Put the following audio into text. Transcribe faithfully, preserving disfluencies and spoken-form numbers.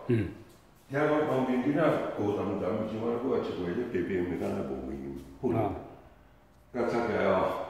嗯， 听讲旁边囡仔高淡淡，像我我一回咧白白毋是敢若无面，混， 啊， 甲插起来哦，